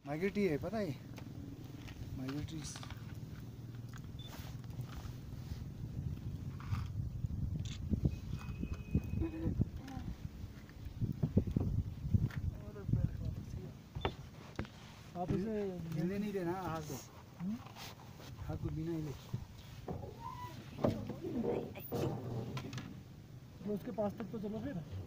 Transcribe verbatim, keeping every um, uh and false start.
Migratory है, पता है माइग्रेटरी। आप इसे हिले नहीं देना हाथ को, हाथ को बिना हिले। तो उसके पास तक तो चलो फिर।